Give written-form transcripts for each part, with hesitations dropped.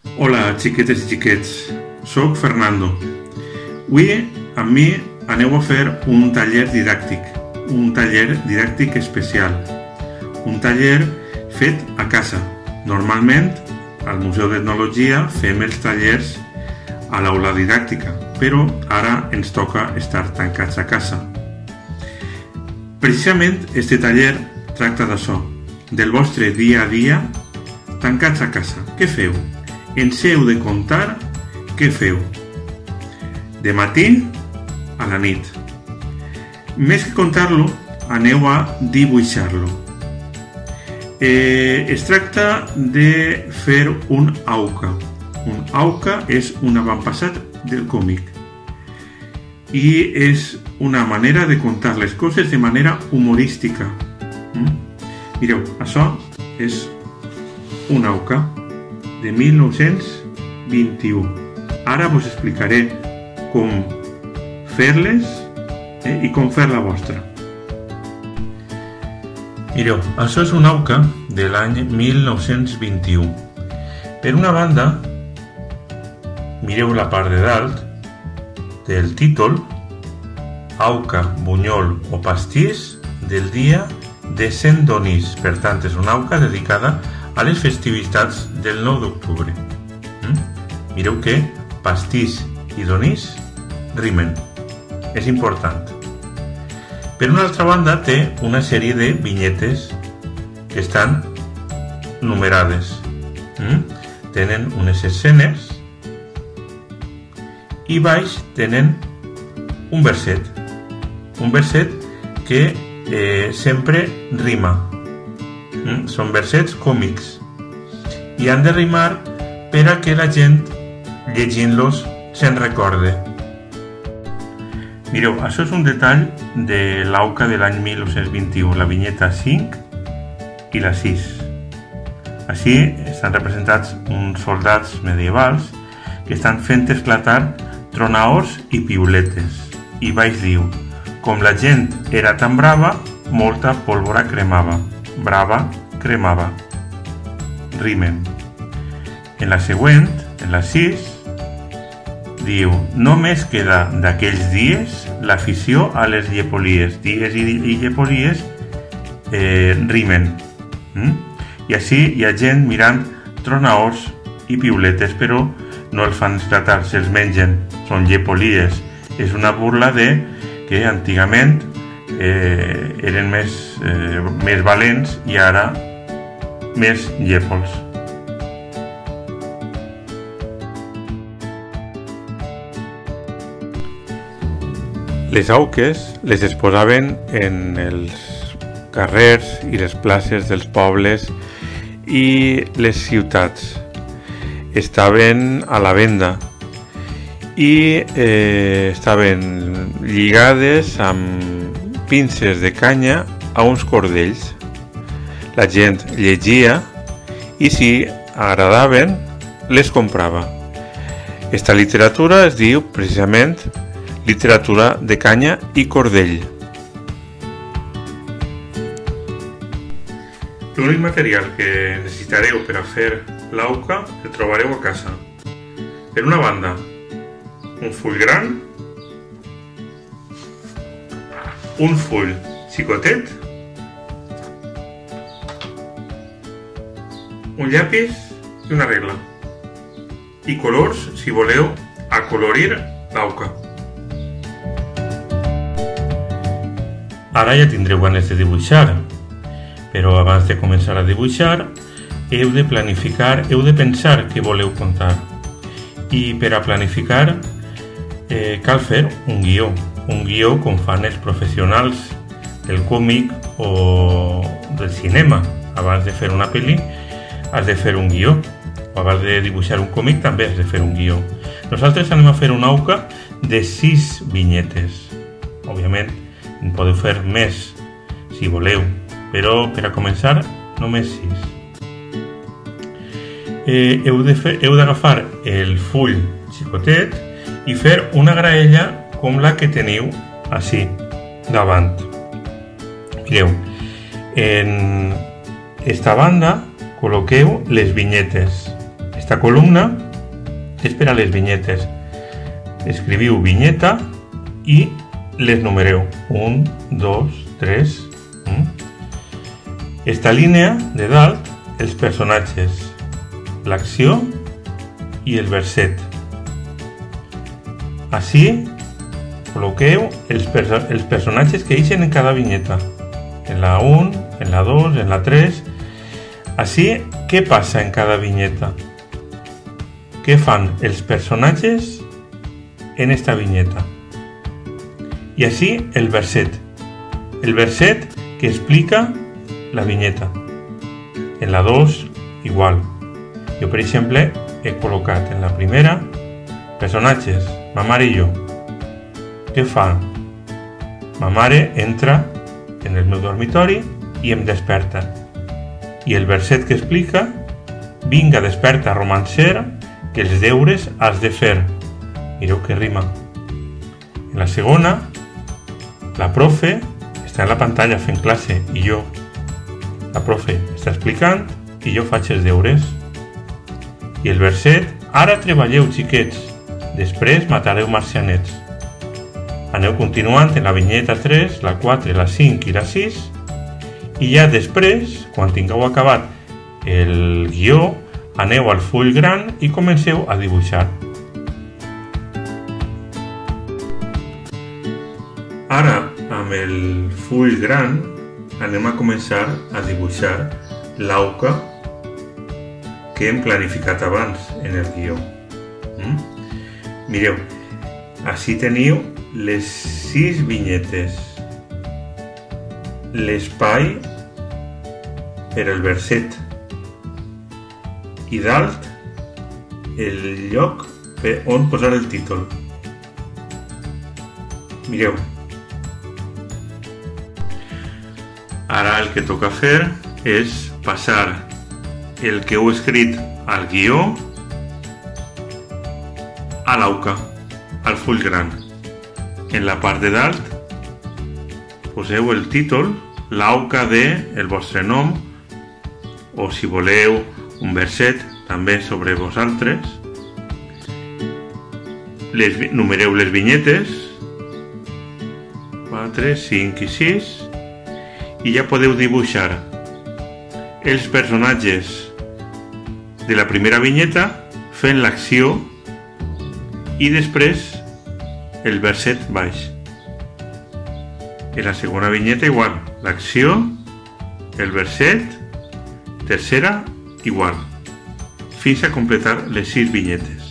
Hola, xiquetes i xiquets. Soc Fernando. Avui amb mi aneu a fer un taller didàctic especial. Un taller fet a casa. Normalment, al Museu d'Etnologia fem els tallers a l'aula didàctica, però ara ens toca estar tancats a casa. Precisament, este taller tracta d'això, del vostre dia a dia tancats a casa. Què feu? Ens heu de contar què feu. De matí a la nit. Més que contar-lo, aneu a dibuixar-lo. Es tracta de fer un auca. Un auca és un avantpassat del còmic. I és una manera de contar les coses de manera humorística. Mireu, això és un auca de 1921. Ara vos explicaré com fer-les i com fer la vostra. Mireu, això és un auca de l'any 1921. Per una banda, mireu la part de dalt del títol, auca, bunyol o pastís del dia de Sant Donís. Per tant, és una auca dedicada a les festivitats del 9 d'octubre. Mireu que pastís i donís rimen. És important. Per una altra banda, té una sèrie de vinyetes que estan numerades. Tenen unes escenes i baix tenen un verset. Un verset que sempre rima. Són versets còmics i han de rimar per a que la gent llegint-los se'n recorde. Mireu, això és un detall de l'auca de l'any 1921, la vinyeta 5 i la 6. Així estan representats uns soldats medievals que estan fent esclatar tronaors i piuletes. I baix diu, com la gent era tan brava, molta pólvora cremava. Brava, cremava. Rimen. En la següent, en la 6, diu, només queda d'aquells dies l'afició a les llepolies. Dies i llepolies rimen. I així hi ha gent mirant tronaors i piuletes, però no els fan esclatar, se'ls mengen. Són llepolies. És una burla de que antigament eren més valents i ara més llepols. Les auques les exposaven en els carrers i les places dels pobles i les ciutats. Estaven a la venda i estaven lligades amb pinces de canya a uns cordells. La gent llegia i si agradaven les comprava. Esta literatura es diu precisament literatura de canya i cordell. L'únic material que necessitareu per a fer l'auca el trobareu a casa. Per una banda, un full gran, un full xicotet, un llapis i una regla. I colors si voleu acolorir l'auca. Ara ja tindreu ganes de dibuixar, però abans de començar a dibuixar heu de planificar, heu de pensar què voleu contar. I per a planificar cal fer un guió com fan els professionals del còmic o del cinema. Abans de fer una pel·li has de fer un guió, o abans de dibuixar un còmic també has de fer un guió. Nosaltres anem a fer una auca de 6 vinyetes. Òbviament en podeu fer més si voleu, però per a començar només 6. Heu d'agafar el full xicotet i fer una graella com la que teniu així, davant. Mireu, en esta banda col·loqueu les vinyetes. Esta columna és per a les vinyetes. Escriviu vinyeta i les numereu. 1, 2, 3... Esta línia de dalt, els personatges, l'acció i el verset. Així col·loqueu els personatges que ixen en cada vinyeta. En la 1, en la 2, en la 3. Així, què passa en cada vinyeta? Què fan els personatges en esta vinyeta? I així el verset. El verset que explica la vinyeta. En la 2, igual. Jo, per exemple, he col·locat en la primera personatges, ma mare i jo. Què fa? Ma mare entra en el meu dormitori i em desperta. I el verset que explica: vinga, desperta, romancer, que els deures has de fer. Mireu que rima. En la segona, la profe està en la pantalla fent classe i jo. La profe està explicant i jo faig els deures. I el verset: ara treballeu, xiquets, després matareu marcianets. Aneu continuant en la vinyeta 3, la 4, la 5 i la 6 i ja després, quan tingueu acabat el guió, aneu al full gran i comenceu a dibuixar. Ara, amb el full gran, anem a començar a dibuixar l'auca que hem planificat abans en el guió. Mireu, així teniu les 6 vinyetes, l'espai per al verset i dalt el lloc on posar el títol. Mireu. Ara el que toca fer és passar el que heu escrit al guió a l'auca, al full gran. En la part de dalt poseu el títol, l'auca del vostre nom, o si voleu un verset també sobre vosaltres. Numereu les vinyetes, 4, 5 i 6, i ja podeu dibuixar els personatges de la primera vinyeta fent l'acció i després el verset baix. En la segona vinyeta igual, l'acció, el verset, tercera igual, fins a completar les 6 vinyetes.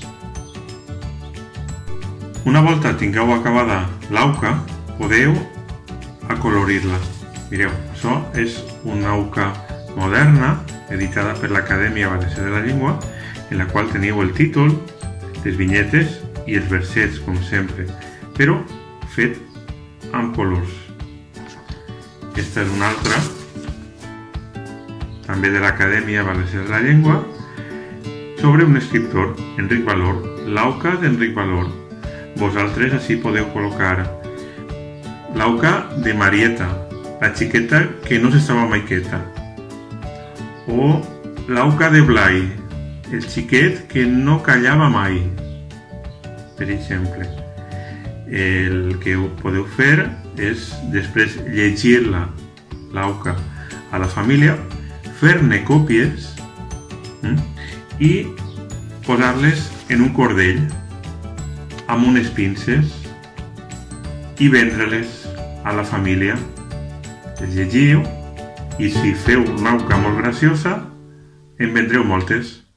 Una volta tingueu acabada l'auca, podeu acolorir-la. Mireu, això és una auca moderna, editada per l'Acadèmia Valenciana de la Llengua, en la qual teniu el títol, les vinyetes i els versets, com sempre, però fet amb colors. Aquesta és una altra, també de l'Acadèmia Valenciana de la Llengua, sobre un escriptor, Enric Valor, l'auca d'Enric Valor. Vosaltres així podeu col·locar l'auca de Marieta, la xiqueta que no s'estava mai quieta, o l'auca de Blai, el xiquet que no callava mai, per exemple. El que podeu fer és després llegir-la, l'auca, a la família, fer-ne còpies i posar-les en un cordell amb unes pinces i vendre-les a la família. Les llegiu i si feu una auca molt graciosa en vendreu moltes.